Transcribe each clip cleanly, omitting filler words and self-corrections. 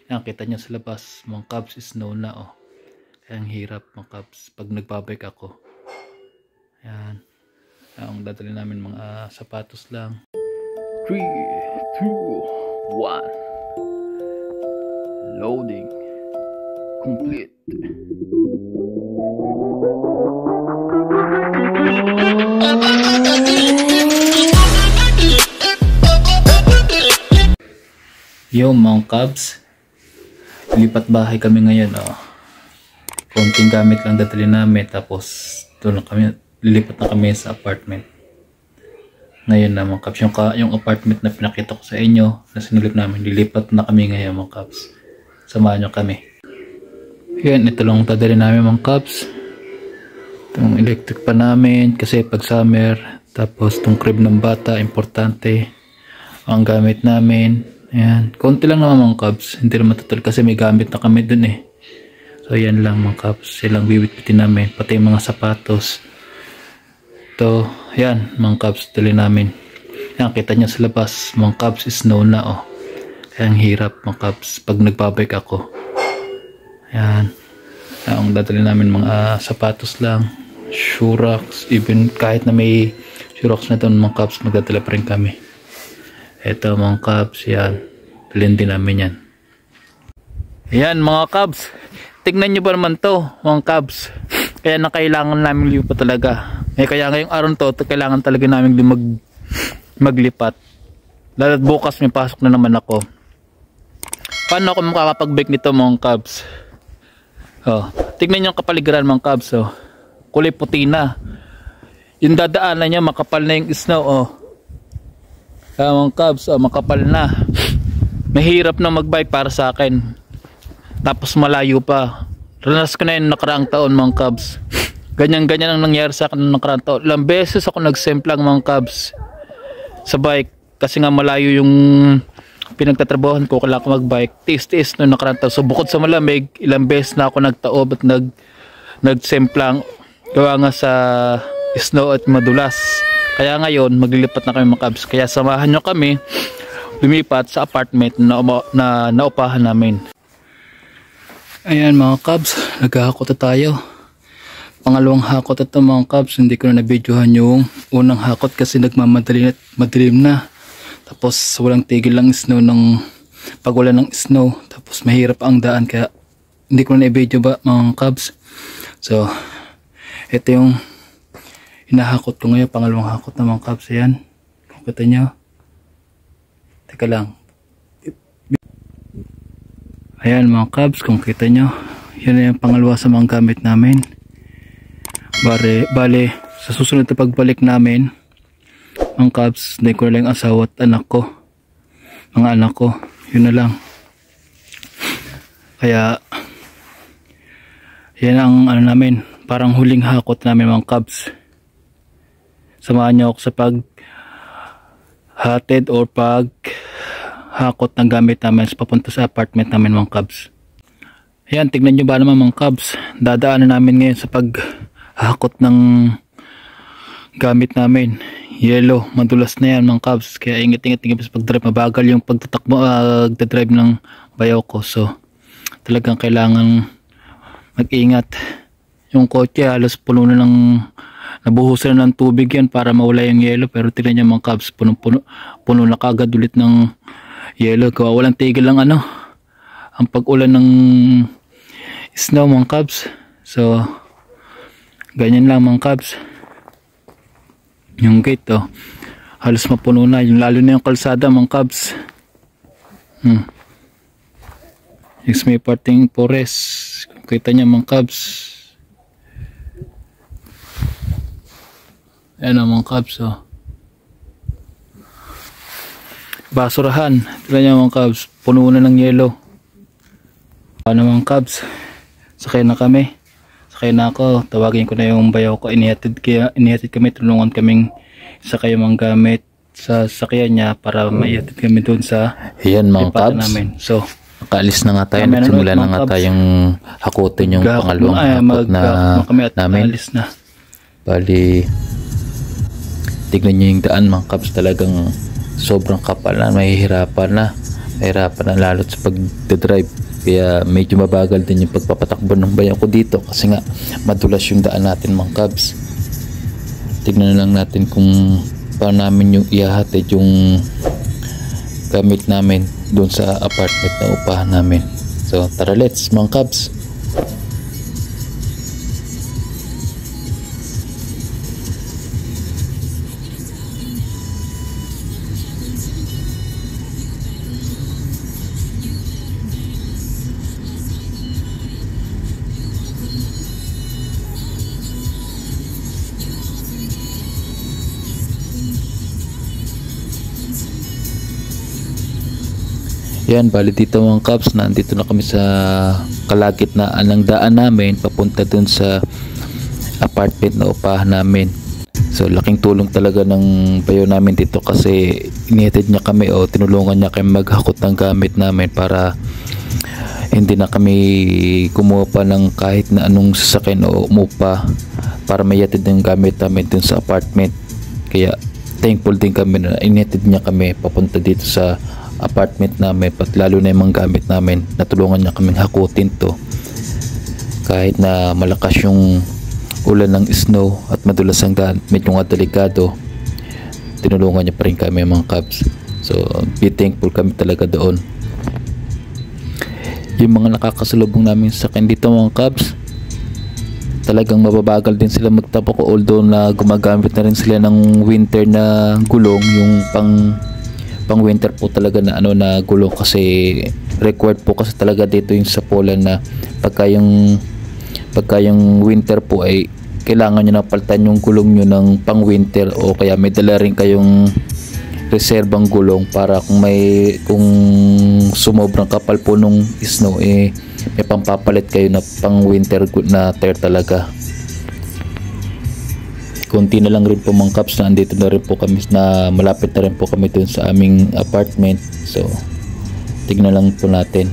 Yan, kita nyo sa labas, mga Cubs, snow na oh. Kaya ang hirap mga Cubs pag nagbabike ako. Yan. Ang dadali namin mga sapatos lang. 3, 2, 1. Loading. Complete. Yo mga Cubs, lipat bahay kami ngayon oh. Konting gamit lang dadali namin, tapos doon na kami, lilipat na kami sa apartment. Ngayon na mga Cubs, yung apartment na pinakita ko sa inyo na sinulip namin, lilipat na kami ngayon mga Cubs. Samahan nyo kami. Yan, ito lang dadali namin mga Cubs. Itong electric pa namin kasi pag summer, tapos itong crib ng bata, importante ang gamit namin. Ayan, konti lang naman mga Cubs, hindi naman total kasi may gamit na kami dun eh. So yan lang mga Cubs, silang bibit-bitin namin, pati yung mga sapatos. Ito, yan mga Cubs, dali namin. Yan, kita nyo sa labas, mga Cubs, snow na oh. Kaya ang hirap mga Cubs pag nagbabike ako. Yan, ang dadali namin mga sapatos lang, shoerax, even kahit na may shoerax na doon mga Cubs, magdadala pa rin kami. Ito mga Cubs, yan. Dalhin din namin yan. Yan mga Cubs. Tignan nyo ba naman to mga Cubs. Kaya na kailangan namin lipat talaga. Kaya ngayong araw to, kailangan talaga namin maglipat. Lalo't bukas may pasok na naman ako. Paano ako makakapag-bike nito mga Cubs? Oh, tignan nyo ang kapaligiran mga Cubs. Oh. Kulay puti na. Yung dadaanan niya makapal na yung snow. Oh. Mga Cubs, oh, makapal na. Mahirap na magbike para sa akin. Tapos malayo pa. Ranas ko na yung nakaraang taon mga Cubs. Ganyan-ganyan ang nangyari sa akin ng nakaraang taon. Ilang beses ako nagsemplang mga Cubs sa bike. Kasi nga malayo yung pinagtatrabahan ko. Kailangan ko magbike. Tiis-tiis no nakaraang taon. So bukod sa malamig, ilang beses na ako nagtaob at nagsemplang. Gawa nga sa snow at madulas. Kaya ngayon, maglilipat na kami mga Cubs. Kaya samahan nyo kami lumipat sa apartment na naupahan namin. Ayan mga Cubs, naghahakot na tayo. Pangalawang hakot ito mga Cubs. Hindi ko na nabidyohan yung unang hakot kasi madilim na. Tapos walang tigil lang snow ng pagwala ng snow. Tapos mahirap ang daan kaya hindi ko na nabidyo ba mga Cubs. So, ito yung hinahakot ko ngayon, pangalawang hakot na mga Cubs. Ayan, kung kita nyo. Teka lang. Ayan mga Cubs, kung kita nyo. Yan na yung pangalawa sa mga gamit namin. Bale, sa susunod na pagbalik namin, mga Cubs, hindi ko na lang asawa at anak ko. Mga anak ko, yun na lang. Kaya, yan ang ano namin, parang huling hakot namin mga Cubs. Samahan niyo ako sa paghatid or paghakot ng gamit namin papunta sa apartment namin mga Cubs. Ayan, tignan nyo ba naman mga Cubs. Dadaanan namin ngayon sa paghakot ng gamit namin. Yellow, madulas na yan mga Cubs. Kaya ingat-ingat sa pagdrive. Mabagal yung pagdadrive ng bayaw ko. So, talagang kailangan mag-ingat. Yung kotse halos puno na ng nabuhusan ng tubig yan para mawala yung yellow, pero tignan niyo mga Cubs, puno na kagad ulit ng yellow. Kaya walang tigil lang ang pag-ulan ng snow mga Cubs. So ganyan lang mga Cubs. Yung gate halos mapuno na, yung lalo na yung kalsada mga Cubs. Yung may parting forest, kita niya mga Cubs. Ayan ang mga Cubs basurahan, tignan nyo mga Cubs, puno na ng yellow. Paano mga Cubs, sakay na kami, sakay na ako. Tawagin ko na yung bayaw ko, inihatid kami, tulungan kaming sakay yung mga gamit sa sakyan niya para maihatid kami doon sa ayan mga Cubs namin. So nakaalis na nga tayo, nagsimula na nga tayong hakutin yung pangalawang hakot na namin. Na. Bali, tignan nyo yung daan mga Cubs, talagang sobrang kapal na, mahihirapan na. Nahirapan na lalo sa pagdadrive. Kaya medyo mabagal din yung pagpapatakbo ng bayan ko dito kasi nga madulas yung daan natin mga kabs. Tignan na lang natin kung paano namin yung ihahatid yung gamit namin doon sa apartment na upahan namin. So tara, let's mga kabs. Yan, bali dito mga kabs, nandito na kami sa kalagitnaan ng daan namin papunta dun sa apartment na upahan namin. So laking tulong talaga ng bayo namin dito kasi inihatid niya kami o tinulungan niya kami maghakot ng gamit namin para hindi na kami kumuha pa ng kahit na anong sasakyan o umupa para mayatid ng gamit namin dun sa apartment. Kaya thankful din kami na inihatid niya kami papunta dito sa apartment namin, pat lalo na yung mga gamit namin, natulungan niya kaming hakutin to kahit na malakas yung ulan ng snow at madulas ang daan, medyo nga delikado, tinulungan niya pa rin kami mga kabs. So be thankful kami talaga doon. Yung mga nakakasalubong namin sa akin dito mga kabs, talagang mababagal din sila magtapok, although na gumagamit na rin sila ng winter na gulong, yung pang winter po talaga na na gulong kasi required po kasi talaga dito yung sa Poland na pagka yung winter po ay kailangan nyo na palitan yung gulong nyo ng pang winter, o kaya may dala rin kayong reserbang gulong para kung sumobrang kapal po nung snow may pampapalit kayo na pang winter na tire talaga. Kunti na lang rin po mga kabs na andito na rin po kami, na malapit na rin po kami dun sa aming apartment. So tignan lang po natin.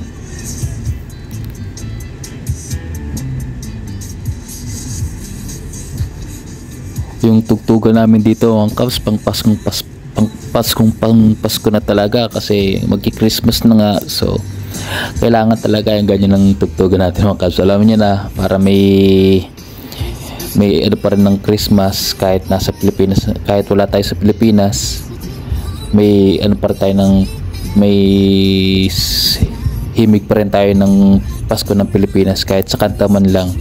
Yung tugtugan namin dito mga kabs, pang Pasko na talaga kasi magki-Christmas na nga. So kailangan talaga yung ganyan ng tugtugan natin mga kabs. Alam niyo na, para may pa rin ng Christmas kahit nasa Pilipinas, kahit wala tayo sa Pilipinas, may pa rin tayo may himig pa rin tayo ng Pasko ng Pilipinas kahit sa kanta man lang.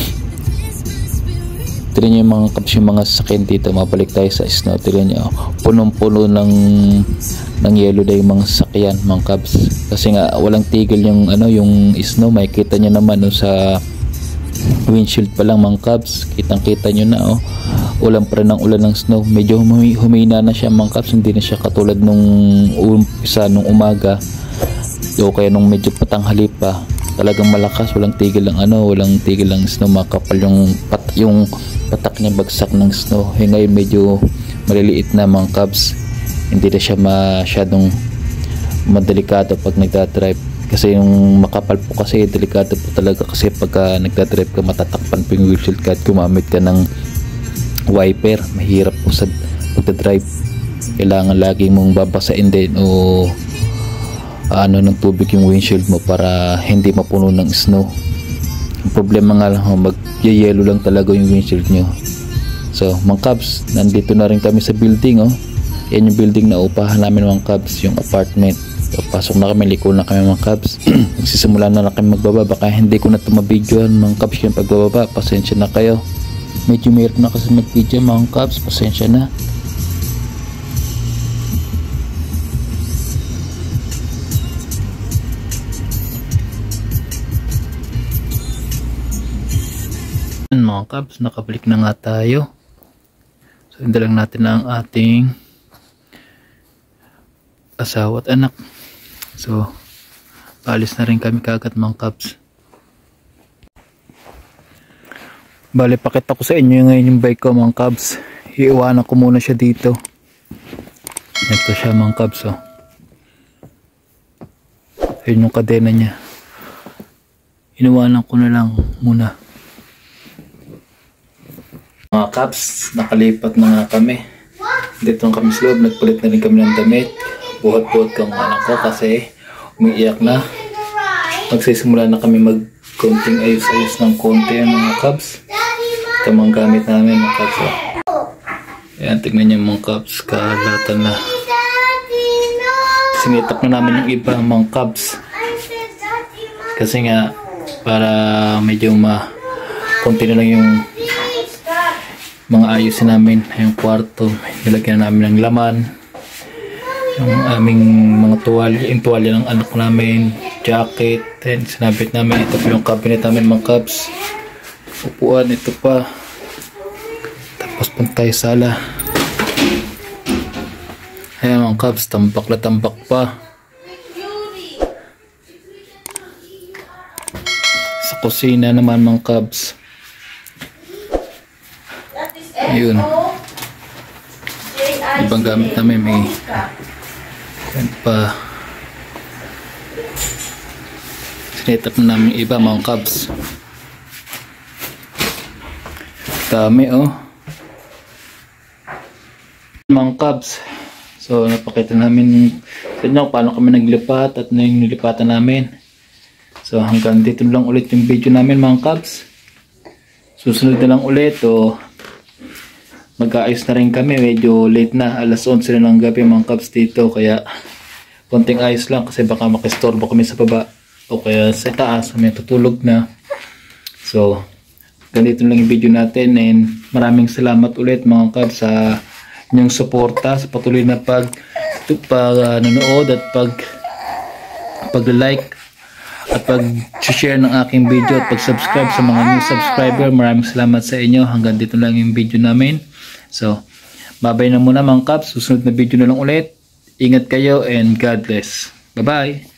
Tignan nyo yung mga kabs, yung mga sasakyan dito, mabalik tayo sa snow. Tignan nyo, punong-puno ng yellow na yung mga sasakyan mga kabs, kasi nga walang tigil yung yung snow. Makikita nyo naman sa windshield pa lang mga kabs, kitang kita nyo na ulan pa rin ng ulan ng snow. Medyo humina na siya mga kabs, hindi na siya katulad nung umpisa nung umaga o kaya nung medyo patanghali pa. Talagang malakas, walang tigil lang walang tigil lang snow, makapal yung patak niya bagsak ng snow. Ngayon medyo maliliit na mga kabs, hindi na siya masyadong madelikado pag nagdadrive. Kasi yung makapal po kasi delikado po talaga, kasi pagka nagdadrive ka matatakpan po yung windshield kahit gumamit ka ng wiper. Mahirap po sa pagdadrive, kailangan lagi mong babasain din o ng tubig yung windshield mo para hindi mapuno ng snow. Ang problema nga lang, mag-yellow lang talaga yung windshield nyo. So mga kabs, nandito na rin kami sa building. Yan yung building na upahan namin mga kabs, yung apartment. So, pasok na kami, liko na kami mga kabs. Magsisimula na kami magbaba, baka hindi ko na ito mabidyoan mga kabs yung pagbababa, pasensya na kayo. Medyo mayroon na kasi mag-video mga kabs, pasensya na. Mga kabs, nakabalik na nga tayo. So hindi lang natin ang ating asawa at anak. So alis na rin kami kagad mga kabs. Bale, pakita ko sa inyo ngayon yung bike ko mga kabs. Iiwanan ko muna siya dito. Ito siya mga kabs. Ayun yung kadena niya. Iniwanan ko na lang muna. Mga kabs, nakalipat na nga kami. Dito kami sa loob, nagpalit na rin kami ng damit. Buhat-buhat kang anak ko kasi umiiyak na. Magsisimula na kami konting ayos-ayos ng konti mga Cubs. Ito mga gamit namin mga Cubs. Ayan, tignan niyo mga Cubs, kalatan na. Sinitap na namin yung iba mga Cubs. Kasi nga, para medyo konti na lang yung mga ayusin namin. Yung kwarto, nilagyan namin ng laman. Yung aming mga tuwalya, yung tuwalya ng anak namin, jacket, then sinabit namin. Ito po yung cabinet namin mga Cubs. Upuan, ito pa. Tapos pantay sala. Ayan mga Cubs, tambak na tambak pa. Sa kusina naman mga Cubs. Ayun. Ibang gamit namin, may yan pa. Sinetap na namin iba mga Cubs. Dami oh. Mga Cubs. So napakita namin sa inyo paano kami naglipat at ano yung nilipatan namin. So hanggang dito lang ulit yung video namin mga Cubs. Susunod na lang ulit o mag-aayos na rin kami, medyo late na, alas 11 na ng gabi mga Cubs dito, kaya konting ayos lang kasi baka makistorbo kami sa baba o kaya sa taas, may tutulog na. So ganito lang yung video natin, and maraming salamat ulit mga Cubs sa inyong suporta, sa patuloy na nanonood at pag-like at pag-share ng aking video at pag-subscribe sa mga new subscriber. Maraming salamat sa inyo. Hanggang dito lang yung video namin. So, bye-bye na muna mga Cubs. Susunod na video na lang ulit. Ingat kayo and God bless. Bye-bye!